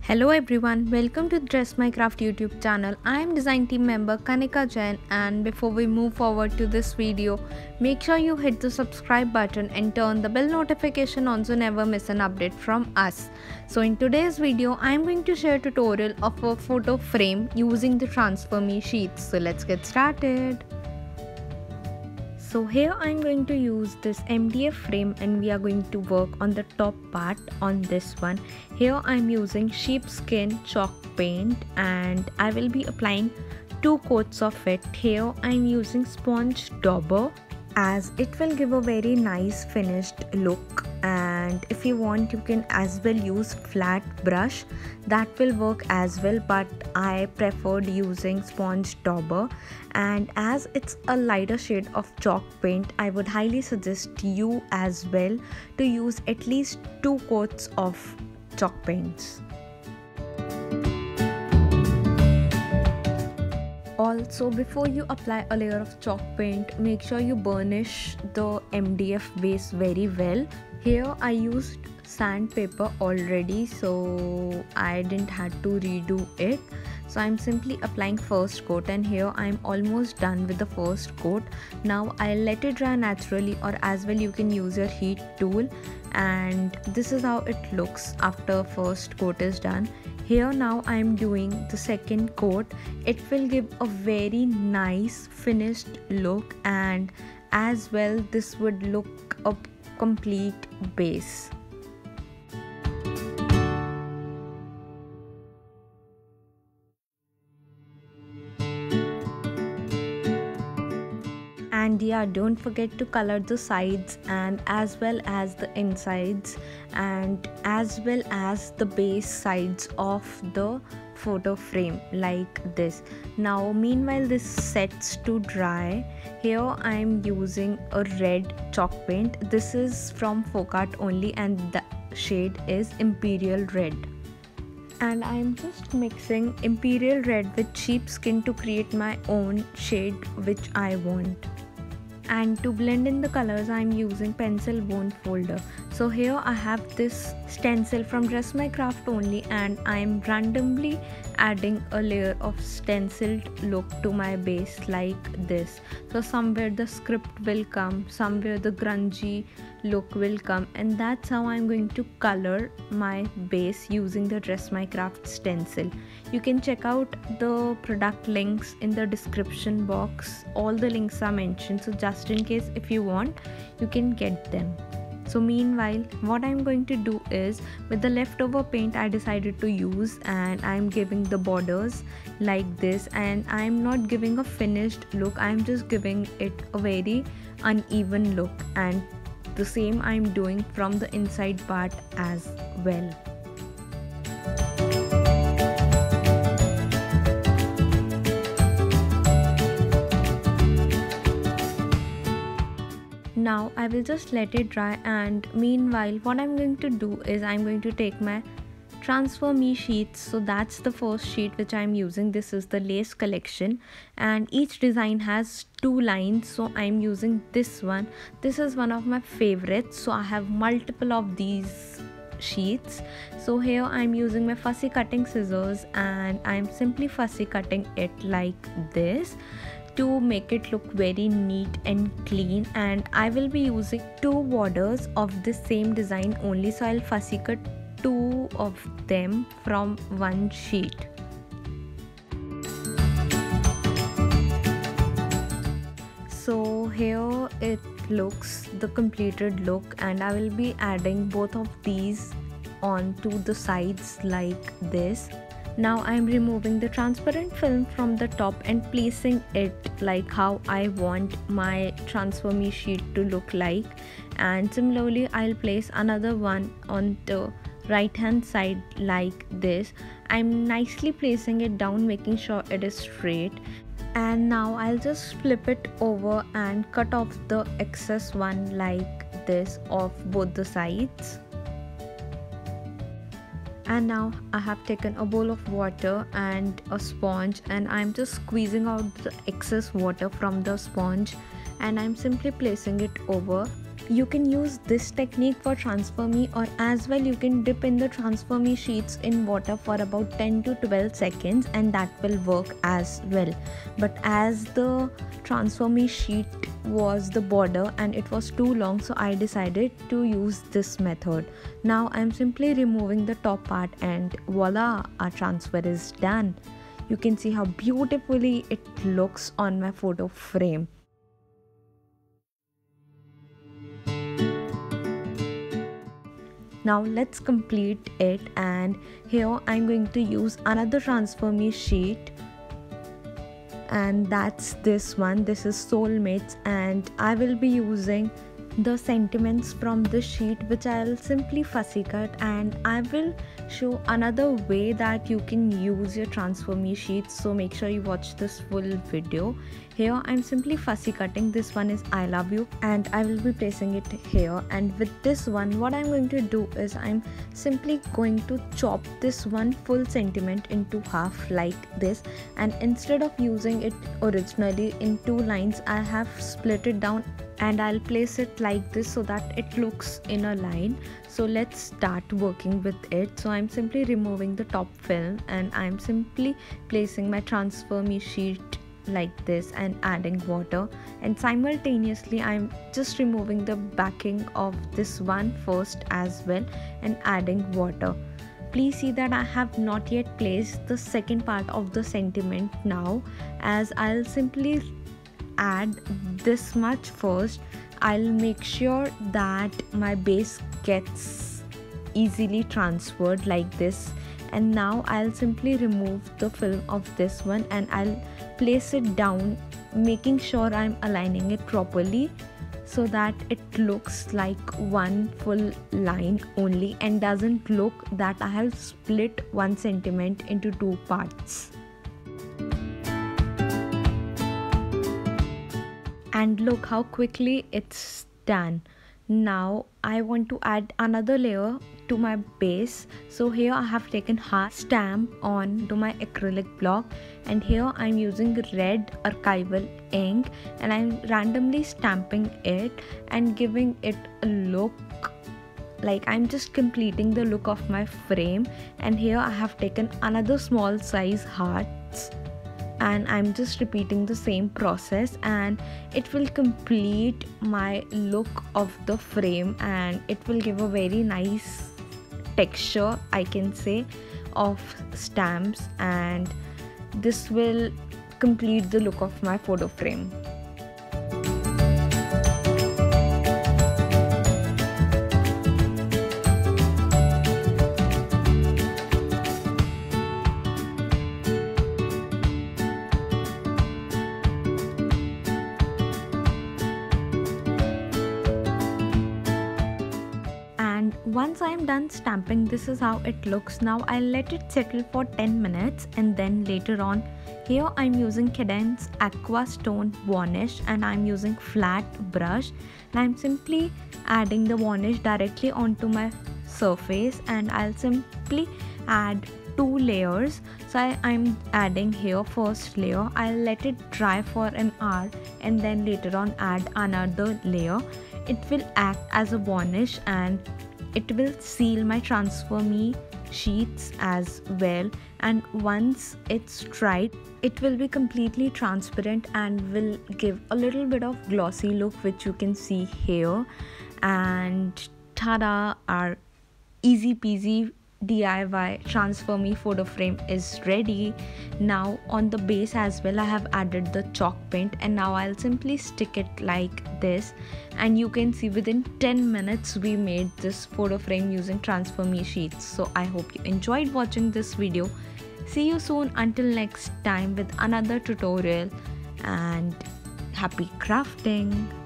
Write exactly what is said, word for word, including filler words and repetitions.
Hello everyone, welcome to Dress My Craft YouTube channel. I am design team member Kanika Jain, and before we move forward to this video, make sure you hit the subscribe button and turn the bell notification on so never miss an update from us. So in today's video, I am going to share a tutorial of a photo frame using the Transfer Me sheets. So let's get started. So here I am going to use this M D F frame and we are going to work on the top part on this one. Here I am using sheepskin chalk paint and I will be applying two coats of it. Here I am using sponge dauber as it will give a very nice finished look, and if you want you can as well use flat brush, that will work as well, but I preferred using sponge dauber. And as it's a lighter shade of chalk paint, I would highly suggest you as well to use at least two coats of chalk paints. Also, before you apply a layer of chalk paint, make sure you burnish the M D F base very well. Here I used sandpaper already, so I didn't have to redo it. So I'm simply applying first coat, and here I'm almost done with the first coat. Now I'll let it dry naturally, or as well you can use your heat tool, and this is how it looks after first coat is done. Here now I am doing the second coat. It will give a very nice finished look, and as well this would look a complete base. And yeah, don't forget to color the sides and as well as the insides and as well as the base sides of the photo frame like this. Now meanwhile this sets to dry, here I am using a red chalk paint. This is from Folk Art only and the shade is Imperial Red. And I am just mixing Imperial Red with sheepskin to create my own shade which I want. And to blend in the colors, I am using pencil bone folder. So here I have this stencil from Dress My Craft only, and I am randomly adding a layer of stenciled look to my base like this. So somewhere the script will come, somewhere the grungy look will come, and that's how I'm going to color my base using the Dress My Craft stencil. You can check out the product links in the description box. All the links are mentioned, so just in case if you want, you can get them. So meanwhile, what I'm going to do is, with the leftover paint I decided to use, and I'm giving the borders like this, and I'm not giving a finished look, I'm just giving it a very uneven look, and the same I'm doing from the inside part as well. Now I will just let it dry, and meanwhile what I'm going to do is I'm going to take my Transfer Me sheets. So that's the first sheet which I'm using. This is the lace collection and each design has two lines, so I'm using this one. This is one of my favorites, so I have multiple of these sheets. So here I'm using my fussy cutting scissors and I'm simply fussy cutting it like this to make it look very neat and clean, and I will be using two borders of this same design only, so I'll fussy cut two of them from one sheet. So here it looks the completed look, and I will be adding both of these onto the sides like this. Now I am removing the transparent film from the top and placing it like how I want my Transfer Me sheet to look like, and similarly I'll place another one on the right hand side like this. I'm nicely placing it down, making sure it is straight, and now I'll just flip it over and cut off the excess one like this of both the sides. And now I have taken a bowl of water and a sponge, and I'm just squeezing out the excess water from the sponge, and I'm simply placing it over You can use this technique for Transfer Me, or as well you can dip in the Transfer Me sheets in water for about ten to twelve seconds, and that will work as well. But as the Transfer Me sheet was the border and it was too long, so I decided to use this method. Now I'm simply removing the top part and voila, our transfer is done. You can see how beautifully it looks on my photo frame. Now let's complete it, and here I'm going to use another Transfer Me sheet, and that's this one. This is Soulmates, and I will be using the sentiments from the sheet, which I'll simply fussy cut, and I will show another way that you can use your Transfer Me sheets, so make sure you watch this full video. Here I'm simply fussy cutting. This one is I love you, and I will be placing it here. And with this one, what I'm going to do is I'm simply going to chop this one full sentiment into half like this, and instead of using it originally in two lines, I have split it down and I'll place it like this so that it looks in a line. So let's start working with it. So I'm simply removing the top film, and I'm simply placing my Transfer Me sheet like this and adding water, and simultaneously I'm just removing the backing of this one first as well and adding water. Please see that I have not yet placed the second part of the sentiment now, as I'll simply add this much first. I'll make sure that my base gets easily transferred like this, and now I'll simply remove the film of this one and I'll place it down, making sure I'm aligning it properly so that it looks like one full line only and doesn't look that I have split one sentiment into two parts. And look how quickly it's done. Now I want to add another layer to my base. So here I have taken half stamp on to my acrylic block, and here I'm using red archival ink and I'm randomly stamping it and giving it a look like I'm just completing the look of my frame. And here I have taken another small size hearts, and I'm just repeating the same process, and it will complete my look of the frame and it will give a very nice texture, I can say, of stamps, and this will complete the look of my photo frame. Once I'm done stamping, this is how it looks. Now I'll let it settle for ten minutes, and then later on, here I'm using Cadence Aqua Stone Varnish and I'm using flat brush, and I'm simply adding the varnish directly onto my surface, and I'll simply add two layers. So I, I'm adding here first layer, I'll let it dry for an hour and then later on add another layer. It will act as a varnish and it will seal my Transfer Me sheets as well, and once it's dried it will be completely transparent and will give a little bit of glossy look, which you can see here. And tada, our easy peasy D I Y Transfer Me photo frame is ready. Now on the base as well I have added the chalk paint, and now I'll simply stick it like this, and you can see within ten minutes we made this photo frame using Transfer Me sheets. So I hope you enjoyed watching this video. See you soon until next time with another tutorial, and happy crafting.